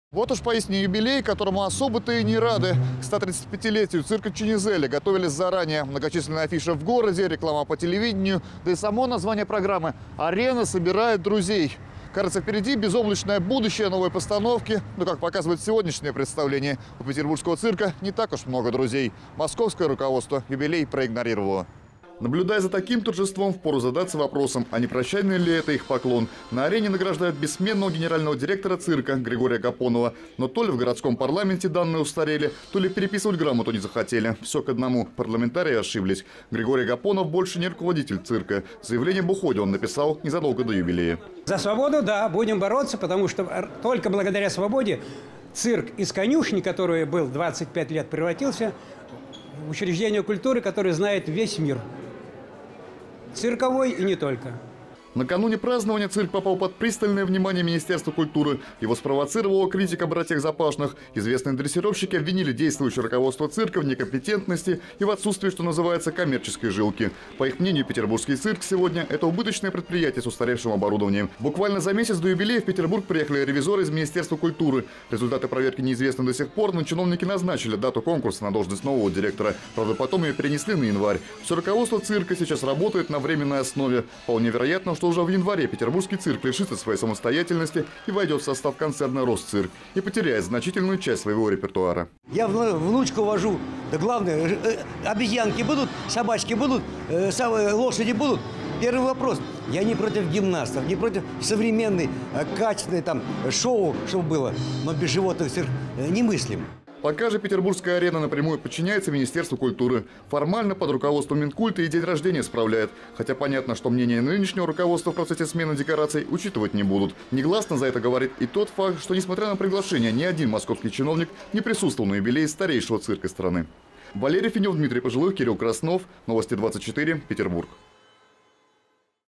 Вот уж поистине юбилей, которому особо-то и не рады. К 135-летию цирка Ченизели готовились заранее. Многочисленные афиши в городе, реклама по телевидению, да и само название программы «Арена собирает друзей». Кажется, впереди безоблачное будущее новой постановки. Но, как показывает сегодняшнее представление, у петербургского цирка не так уж много друзей. Московское руководство юбилей проигнорировало. Наблюдая за таким торжеством, впору задаться вопросом, а не прощальный ли это их поклон. На арене награждают бессменного генерального директора цирка Григория Гапонова. Но то ли в городском парламенте данные устарели, то ли переписывать грамоту не захотели. Все к одному. Парламентарии ошиблись. Григорий Гапонов больше не руководитель цирка. Заявление об уходе он написал незадолго до юбилея. За свободу, да, будем бороться, потому что только благодаря свободе цирк из конюшни, который был 25 лет, превратился в учреждение культуры, которое знает весь мир. Цирковой и не только. Накануне празднования цирк попал под пристальное внимание Министерства культуры. Его спровоцировала критика братьев Запашных. Известные дрессировщики обвинили действующее руководство цирка в некомпетентности и в отсутствии, что называется, коммерческой жилки. По их мнению, петербургский цирк сегодня – это убыточное предприятие с устаревшим оборудованием. Буквально за месяц до юбилея в Петербург приехали ревизоры из Министерства культуры. Результаты проверки неизвестны до сих пор, но чиновники назначили дату конкурса на должность нового директора. Правда, потом ее перенесли на январь. Все руководство цирка сейчас работает на временной основе. Вполне вероятно, что уже в январе петербургский цирк лишится своей самостоятельности и войдет в состав концерна «Росцирк» и потеряет значительную часть своего репертуара. Я внучку вожу. Да главное, обезьянки будут, собачки будут, лошади будут. Первый вопрос. Я не против гимнастов, не против современной, качественной шоу, чтобы было. Но без животных цирк немыслим. Пока же петербургская арена напрямую подчиняется Министерству культуры. Формально под руководством Минкульта и день рождения справляет. Хотя понятно, что мнение нынешнего руководства в процессе смены декораций учитывать не будут. Негласно за это говорит и тот факт, что несмотря на приглашение, ни один московский чиновник не присутствовал на юбилее старейшего цирка страны. Валерий Финев, Дмитрий Пожилых, Кирилл Краснов. Новости 24. Петербург.